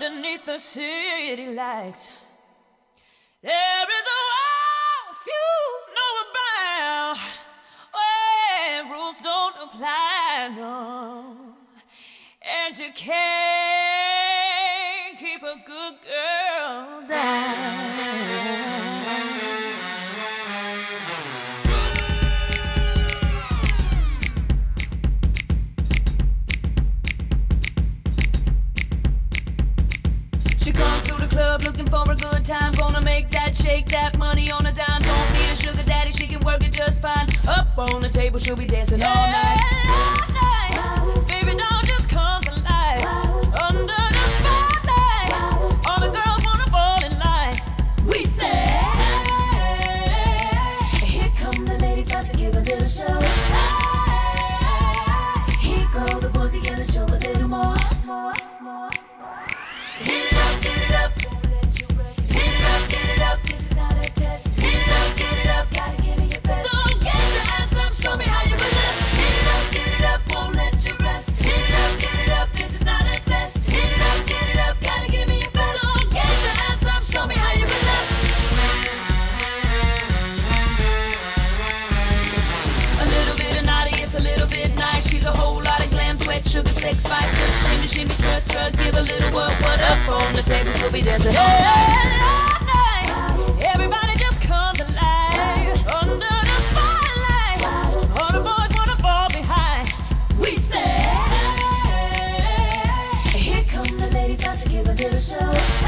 underneath the city lights. There is a world few know about, where rules don't apply, no. And you can't keep a good girl down. She comes through the club looking for a good time, gonna make that shake that money on a dime. Don't need a sugar daddy, she can work it just fine. Up on the table, she'll be dancing all night. Baby doll just comes alive under the spotlight. All the girls wanna fall in line. We say, here come the ladies, about to give a little show. Here go the boys, he gonna show a little more. Hit it up, get it up, won't let you rest. Hit it up, get it up, this is not a test. Hit it up, get it up, gotta give me your best. So get your ass up, show me how you possess. Hit it up, get it up, won't let you rest. Hit it up, this is not a test. Hit it up, gotta give me your best. So get your ass up, show me how you possess. A little bit of naughty, it's a little bit nice. She's a whole lot of glam, sweat, sugar, sex, spice. Just shimmy, shimmy, strut, strut, give a little work. What up on the table, we'll be dancing all night. Everybody just comes alive under the spotlight. All the boys wanna fall behind. We say, here come the ladies, about to give a little show.